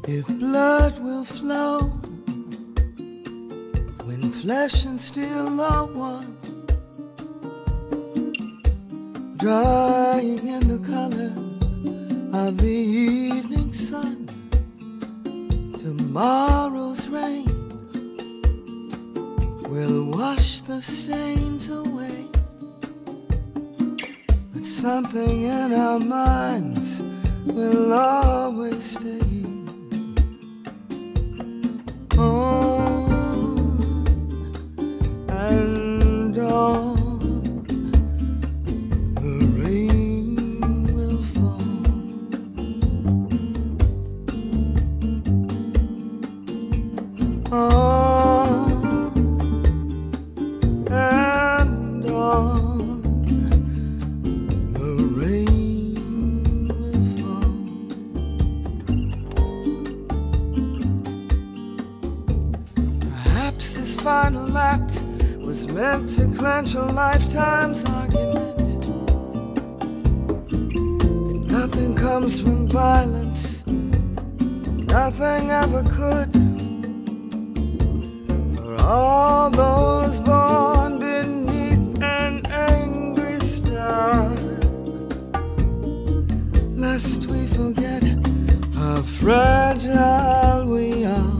If blood will flow when flesh and steel are one, drying in the color of the evening sun, tomorrow's rain will wash the stains away, but something in our minds will always stay. On and on, the rain will fall. On and on, the rain will fall. Perhaps this final act was meant to clench a lifetime's argument. And nothing comes from violence, and nothing ever could. For all those born beneath an angry star, lest we forget how fragile we are.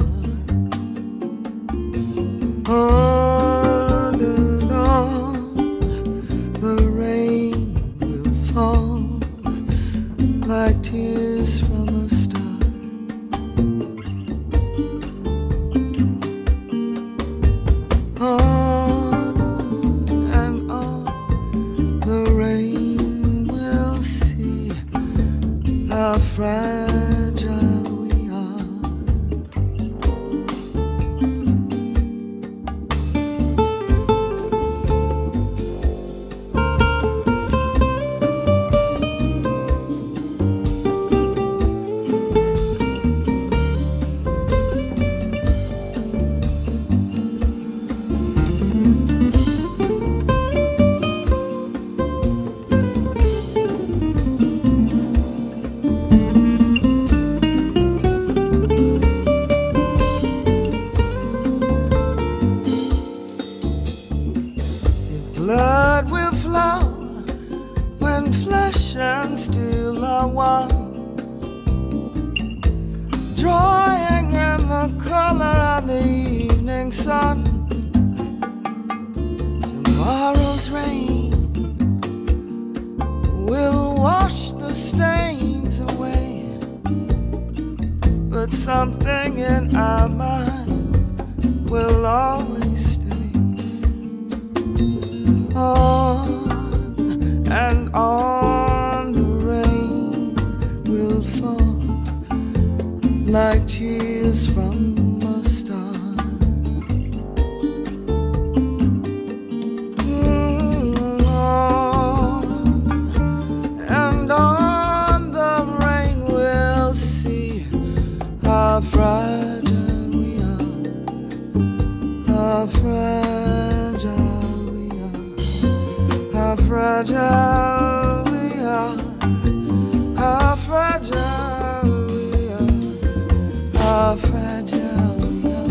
On and on, the rain will fall like tears from a star. On and on, the rain will see how fragile we are. Blood will flow when flesh and steel are one, drawing in the color of the evening sun. Tomorrow's rain will wash the stains away, but something in our minds will always stay. On and on, the rain will fall like tears from a star. On and on, the rain will see how fragile we are, how fragile, how fragile we are, how fragile we are, how fragile we are.